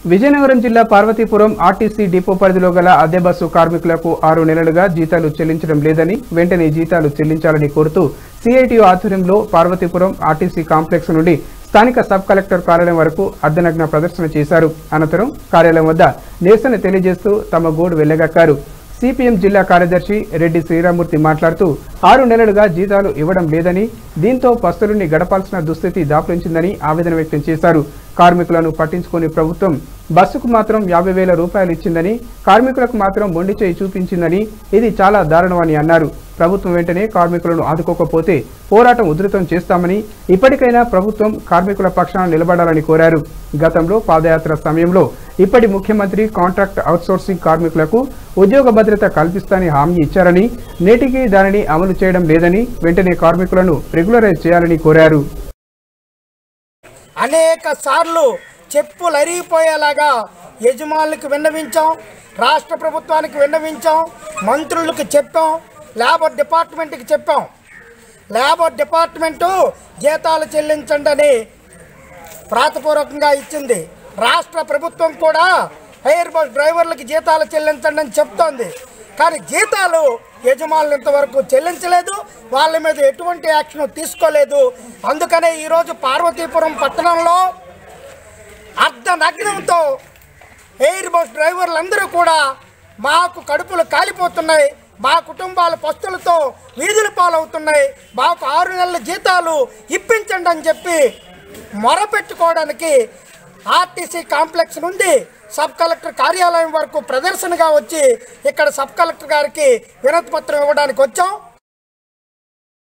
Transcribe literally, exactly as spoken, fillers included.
విజయనగరం జిల్లా Parvathipuram RTC depot పరిధిలో గల అద్దె బస్సు కార్మికులకు ఆరు నెలలుగా జీతాలు చెల్లించడం లేదని వెంటనే జీతాలు చెల్లించాలని కోరుతూ సిఐటియు ఆధ్వర్యంలో పార్వతీపురం ఆర్టీసీ కాంప్లెక్స్ నుండి స్థానిక సబ్ కలెక్టర్ కార్యాలయం వరకు అర్ధనగ్న ప్రదర్శన చేశారు. అనంతరం కార్యాలయం వద్ద నిరసన తెలియజేస్తూ తమ గోడు వెళ్లగక్కారు. సిపిఎం జిల్లా కార్యదర్శి రెడ్డి శ్రీరామూర్తి మాట్లాడుతూ ఆరు నెలలుగా జీతాలు ఇవ్వడం లేదని, దీంతో పస్తులుని గడపాల్సిన దుస్థితి దాపురించిందని ఆవేదన వ్యక్తం చేశారు. కార్మికులను పట్టించుకుని ప్రభుత్వం బస్సుకు మాత్రం యాభై వేల రూపాయలు ఇచ్చిందని, కార్మికులకు మాత్రం మొండి చేయి చూపించిందని, ఇది చాలా దారుణమని అన్నారు. ప్రభుత్వం వెంటనే కార్మికులను ఆదుకోకపోతే పోరాటం ఉధృతం చేస్తామని, ఇప్పటికైనా ప్రభుత్వం కార్మికుల పక్షాన నిలబడాలని కోరారు. గతంలో పాదయాత్ర సమయంలో ఇప్పటి ముఖ్యమంత్రి కాంట్రాక్ట్ అవుట్సోర్సింగ్ కార్మికులకు ఉద్యోగ భద్రత కల్పిస్తానని హామీ ఇచ్చారని, నేటికి దానిని అమలు చేయడం లేదని, వెంటనే కార్మికులను రెగ్యులరైజ్ చేయాలని కోరారు. అనేక సార్లు చెప్పులు అరిగిపోయేలాగా యజమానులకు విన్నవించాం, రాష్ట్ర ప్రభుత్వానికి విన్నవించాం, మంత్రులకు చెప్పాం, లేబర్ డిపార్ట్మెంట్కి చెప్పాం. లేబర్ డిపార్ట్మెంటు జీతాలు చెల్లించండి అని ప్రాతపూర్వకంగా ఇచ్చింది. రాష్ట్ర ప్రభుత్వం కూడా ఎయిర్ బస్ డ్రైవర్లకు జీతాలు చెల్లించండి అని చెప్తోంది. కానీ జీతాలు యజమానులు ఇంతవరకు చెల్లించలేదు, వాళ్ళ మీద ఎటువంటి యాక్షన్ తీసుకోలేదు. అందుకనే ఈరోజు పార్వతీపురం పట్టణంలో అర్ధనగ్నంతో ఎయిర్ బస్ డ్రైవర్లందరూ కూడా మాకు కడుపులు కాలిపోతున్నాయి, మా కుటుంబాల పస్తులతో వీధుల పాలవుతున్నాయి, మాకు ఆరు నెలల జీతాలు ఇప్పించండి అని చెప్పి మొరపెట్టుకోవడానికి ఆర్టీసీ కాంప్లెక్స్ నుండి సబ్ కలెక్టర్ కార్యాలయం వరకు ప్రదర్శనగా వచ్చి ఇక్కడ సబ్ కలెక్టర్ గారికి వినతి పత్రం ఇవ్వడానికి వచ్చాం.